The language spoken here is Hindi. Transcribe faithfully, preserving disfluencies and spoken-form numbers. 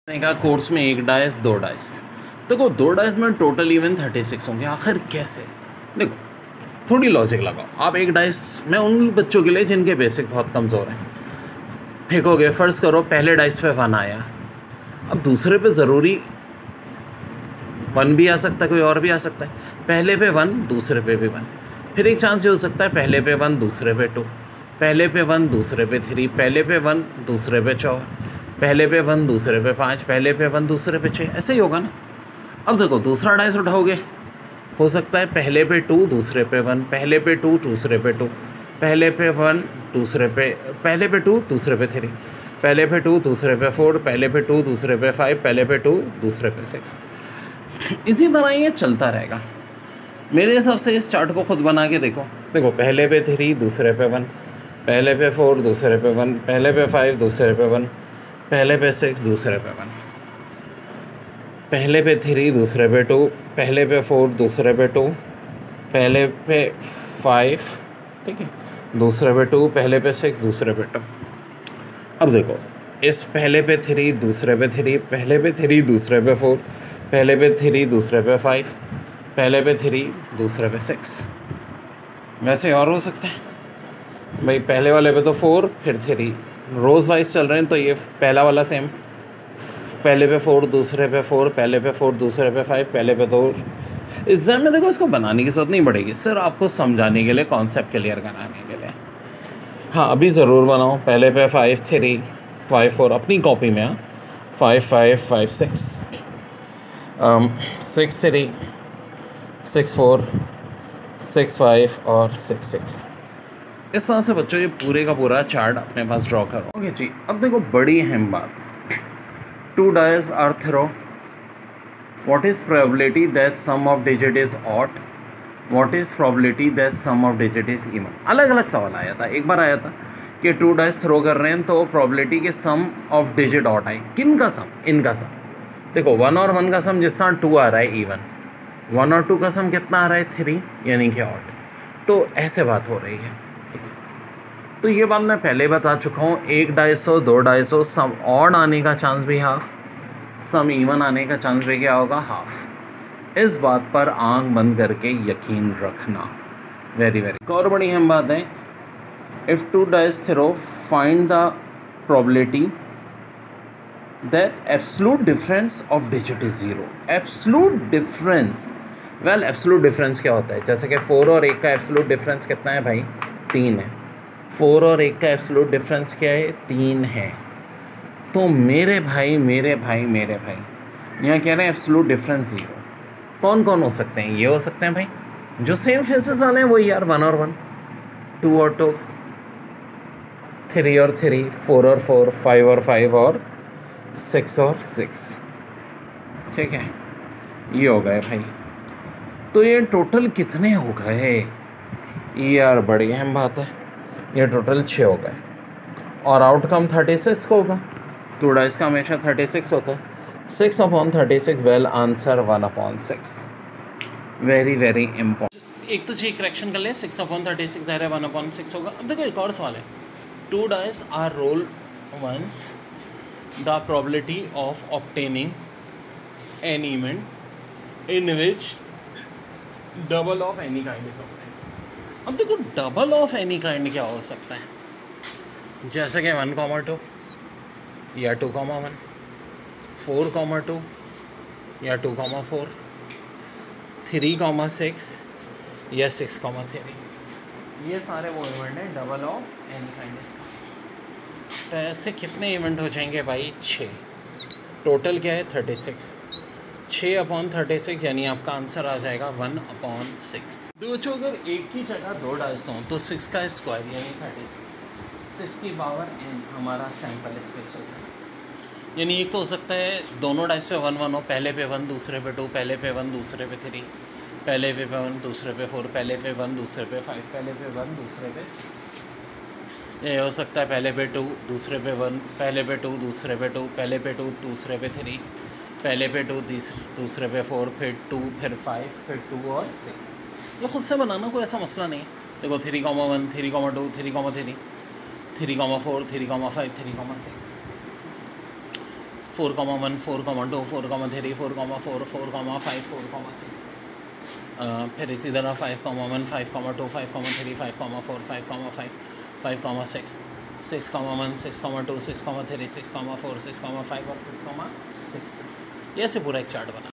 का कोर्स में एक डाइस दो डाइस, देखो दो डाइस में टोटल इवन थर्टी सिक्स होंगे। आखिर कैसे? देखो थोड़ी लॉजिक लगाओ। आप एक डाइस में उन बच्चों के लिए जिनके बेसिक बहुत कमज़ोर हैं फेंकोगे। फ़र्ज़ करो पहले डाइस पे वन आया, अब दूसरे पे ज़रूरी वन भी आ सकता है, कोई और भी आ सकता है। पहले पे वन, दूसरे पे भी वन। फिर एक चांस ये हो सकता है पहले पे वन, दूसरे पे टू, पहले पे वन, दूसरे पे थ्री, पहले पे वन, दूसरे पे चार, पहले पे वन, दूसरे पे पाँच, पहले पे वन, दूसरे पे छः। ऐसे ही होगा ना। अब देखो दूसरा डाइस उठाओगे, हो सकता है पहले पे टू, दूसरे पे वन, पहले पे टू, दूसरे पे टू, पहले पे वन, दूसरे पे पहले पे टू, दूसरे पे थ्री, पहले पे टू, दूसरे पे फोर, पहले पे टू, दूसरे पे फाइव, पहले पे टू, दूसरे पे सिक्स। इसी तरह ये चलता रहेगा। मेरे हिसाब से इस चार्ट को खुद बना के देखो। देखो पहले पे थ्री, दूसरे पे वन, पहले पे फोर, दूसरे पे वन, पहले पे फाइव, दूसरे पे वन, पहले पे सिक्स, दूसरे पे वन, पहले पे थ्री, दूसरे पे टू, पहले पे फोर, दूसरे पे टू, पहले पे फाइव, ठीक है, दूसरे पे टू, पहले पे सिक्स, दूसरे पे टू। अब देखो इस पहले पे थ्री, दूसरे पे थ्री, पहले पे थ्री, दूसरे पे फोर, पहले पे थ्री, दूसरे पे फाइव, पहले पे थ्री, दूसरे पे सिक्स। वैसे और हो सकता है भाई, पहले वाले पे तो फोर, फिर थ्री, रोज़ वाइज चल रहे हैं तो ये पहला वाला सेम, पहले पे फोर, दूसरे पे फोर, पहले पे फोर, दूसरे पे फाइव, पहले पे दो। एग्जाम में देखो इसको बनाने की जरूरत नहीं पड़ेगी, सिर्फ आपको समझाने के लिए, कॉन्सेप्ट क्लियर कराने के लिए। हाँ अभी ज़रूर बनाओ। पहले पे फाइव थ्री, फाइव फोर अपनी कॉपी में, हाँ five five five six, six three, six four, six five और सिक्स सिक्स। इस तरह से बच्चों ये पूरे का पूरा चार्ट अपने पास ड्रॉ करो। ओके जी, अब देखो बड़ी अहम बात, two dice are throw, what is probability that sum of digit is odd, what is probability that sum of digit is even. अलग अलग सवाल आया था। एक बार आया था कि टू डाइस थ्रो कर रहे हैं तो प्रोबेबिलिटी के सम ऑफ डिजिट ऑड आए। किन का सम? इनका सम। देखो वन और वन का सम जिस तरह टू आ रहा है इवन, वन और टू का सम कितना आ रहा है? थ्री, यानी कि ऑड। तो ऐसे बात हो रही है, ठीक है। तो ये बात मैं पहले बता चुका हूँ। एक डाइस हो, दो डाइस हो, सम ऑड आने का चांस भी हाफ, सम इवन आने का चांस भी क्या होगा? हाफ। इस बात पर आंख बंद करके यकीन रखना। वेरी वेरी एक और बड़ी अहम बात है, if two dice throw find the probability that absolute difference of digit is zero. Absolute difference, well absolute difference क्या होता है? जैसे कि फोर और एक का एब्सोल्यूट डिफरेंस कितना है भाई? तीन है। फोर और एक का एब्सोल्यूट डिफरेंस क्या है? तीन है। तो मेरे भाई मेरे भाई मेरे भाई यहाँ कह रहे हैं एब्सोल्यूट डिफरेंस ज़ीरो। कौन कौन हो सकते हैं? ये हो सकते हैं भाई जो सेम फेसेस वाले हैं, वही यार, वन और वन, टू और टू, थ्री और थ्री, फोर और फोर, फाइव और फाइव और सिक्स और सिक्स, ठीक है। ये हो गए भाई। तो ये टोटल कितने हो गए? ये यार बड़ी अहम बात है। ये टोटल छः हो गए और आउटकम थर्टी सिक्स को होगा। टू डाइस का हमेशा थर्टी सिक्स होता है। Six upon thirty six, well answer one upon six. Very very important. एक तो जी करेक्शन कर ले, सिक्स अपॉन थर्टी सिक्स दायरा वन अपॉन सिक्स होगा। अब देखो एक और सवाल है, two dice are roll once, the probability of obtaining an event in which double of any kind is obtained. अब देखो डबल ऑफ एनी काइंड क्या हो सकता है? जैसे कि वन कॉमा टू या two comma one, four comma two या two comma four, three comma six या सिक्स कॉमा थ्री। ये सारे वो इवेंट हैं डबल ऑफ एनी काइंड। तो ऐसे कितने इवेंट हो जाएंगे भाई? छः। टोटल क्या है? Thirty six. छः अपॉन थर्टी सिक्स यानी आपका आंसर आ जाएगा वन अपॉन सिक्स। दो बच्चों अगर एक की जगह दो डाइस हों तो सिक्स का स्क्वायर यानी थर्टी सिक्स, सिक्स की पावर एन हमारा सैम्पल स्पेस होता है। यानी एक तो हो सकता है दोनों डाइस पे वन वन हो, पहले पे वन, दूसरे पे टू, पहले पे वन, दूसरे पे थ्री, पहले पे वन, दूसरे पे फोर, पहले पे वन, दूसरे पे फाइव, पहले पे वन, दूसरे पे सिक्स। ये हो सकता है पहले पे टू, दूसरे पे वन, पहले पे टू, दूसरे पे टू, पहले पे टू, दूसरे पे थ्री, पहले पे टू, दूसरे पे फोर, फिर टू, फिर फाइव, फिर टू और सिक्स। ये खुद से बनाना कोई ऐसा मसला नहीं है। देखो three comma one, three comma two, three comma three, three comma four, three comma five, three comma six, four comma one, four comma two, four comma three, four comma four, four comma five, four comma six, फिर इसी तरह five comma one, five comma two, five comma three, five comma four, five comma five, five comma six, six comma one, six comma two, six comma three, six comma four, six comma five और सिक्स कॉमा सिक्स। ये ऐसे पूरा एक चार्ट बना।